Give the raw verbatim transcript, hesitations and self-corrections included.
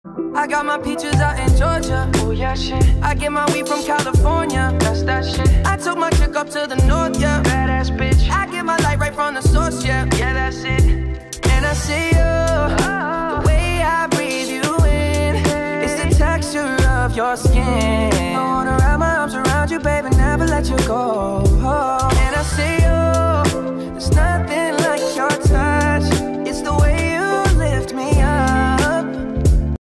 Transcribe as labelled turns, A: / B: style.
A: I got my peaches out in Georgia. Oh yeah, shit. I get my weed from California. That's that shit. I took my chick up to the north, yeah. Badass bitch. I get my light right from the source, yeah. Yeah, that's it. And I see you, oh. The way I breathe you in, hey. It's the texture of your skin. I wanna wrap my arms around you, baby, never let you go. Oh. And